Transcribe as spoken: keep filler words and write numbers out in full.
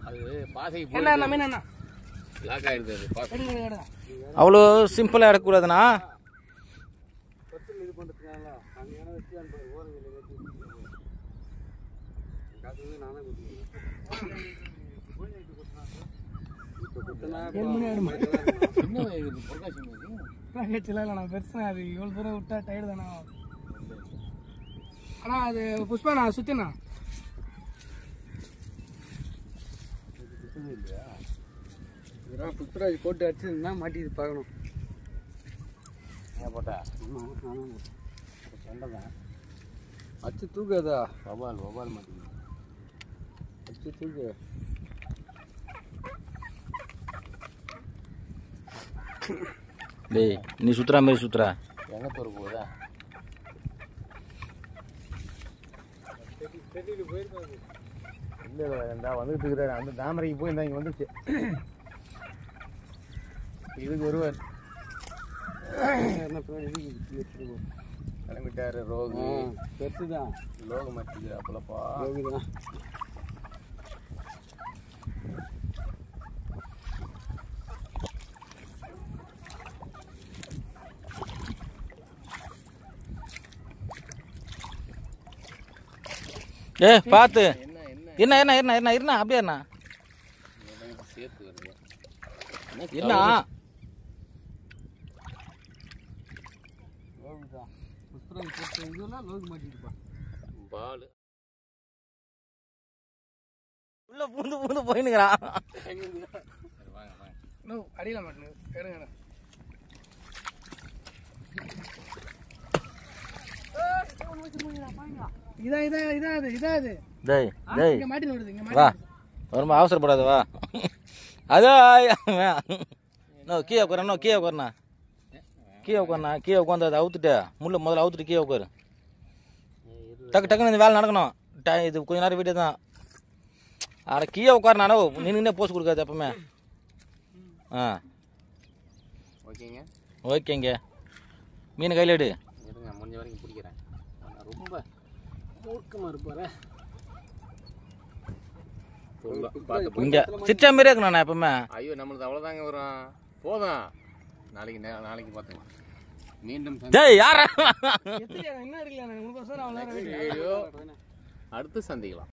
அவ்வளோ சிம்பிளாக எடுக்கக்கூடாதுண்ணா. பெருசா அது இவ்வளவு தூரம் விட்டா டயர்டு தானே. ஆனா அது புஷ்பா நான் சுத்தினா புஷ்பராஜ் போட்டு அடிச்சுன்னா மாட்டிட்டு பார்க்கணும். போட்டா சண்டைதான் அச்சு தூக்காதா. வபால் வபால் மாட்டேங்குது. அச்சு தூக்கு. டேய் நீ சுத்துறா மாதிரி சுத்துறா எங்க தூர போகுதா? இல்லை இல்லை வந்துட்டு இருக்கிறாரு. அந்த தாமரைக்கு போய் இங்கே வந்துச்சு. இதுக்கு ஒருவர் கிளம்பிட்டாரு. ரோகு பெருசுதான். லோகம் மாட்டிக்குது அப்பலப்பா. ரோகுதான். ஏ பார்த்து என்ன என்ன என்ன என்ன என்ன அப்படியே என்ன என்ன உள்ள பூந்து பூந்து போயினுங்கிறான். அடியில மாட்டேன் எடுங்க. இதா இதா இதா அது இதா அது. டேய் டேய் இங்க மாட்டி ஓடுது. இங்க வா மாட்டி ரொம்ப அவசரப்படாத வா. அதோ நோ கீழே உட்கார. நோ கீழே உட்காருண்ணா. கீழே உட்காருண்ணா. கீழே உட்காந்து அதை அவுத்துட்டு முள்ள முதல்ல அவுத்துட்டு கீழே உட்காரு. டக்கு டக்குன்னு இந்த வேலை நடக்கணும். டை இது கொஞ்ச நேரம் வீட்டு தான். அட கீழே உட்காரு. நானோ நின்றுனே போஸ்ட் கொடுக்காது எப்பவுமே. ஆ ஓகேங்க ஓகேங்க. மீன் கையில் எடு. இருங்க முடிஞ்ச வரைக்கும் பிடிக்கிறேன். ரொம்ப மூர்க்கமாக இருப்பார. இங்கே சிச்சா மாரியே இருக்கணும் எப்பவுமே. ஐயோ நம்மளுக்கு அவ்வளோதாங்க வரும். போதும். நாளைக்கு நாளைக்கு பார்த்துக்கலாம். மீண்டும் டேய் யாரா என்ன இருக்குல்ல உங்களுக்கு அடுத்து சந்திக்கலாம்.